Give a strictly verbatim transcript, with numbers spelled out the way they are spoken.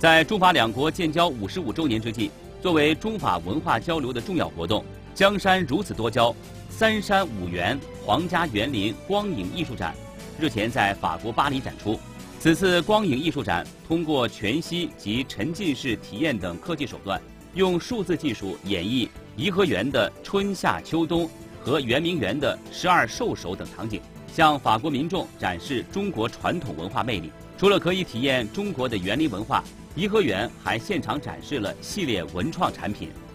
在中法两国建交五十五周年之际，作为中法文化交流的重要活动，江山如此多娇，三山五园皇家园林光影艺术展日前在法国巴黎展出。此次光影艺术展通过全息及沉浸式体验等科技手段，用数字技术演绎颐和园的春夏秋冬和圆明园的十二兽首等场景，向法国民众展示中国传统文化魅力。除了可以体验中国的园林文化，颐和园还现场展示了系列文创产品。